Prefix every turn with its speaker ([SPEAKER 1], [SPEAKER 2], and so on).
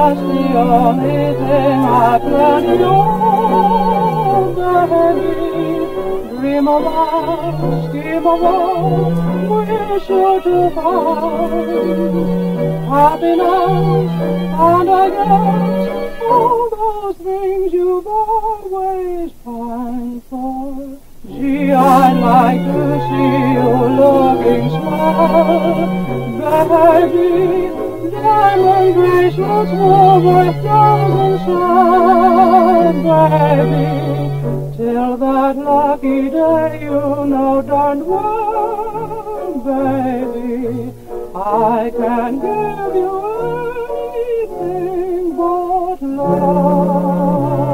[SPEAKER 1] That's the only thing I plan. You're the dream about, scheme about, we're sure to find happiness, and I guess all those things you've always pined for. Gee, I'd like to see you looking small, baby. Diamond bracelets were worth thousands of, baby. Till that lucky day, you know darn well, baby, I can give you anything but love.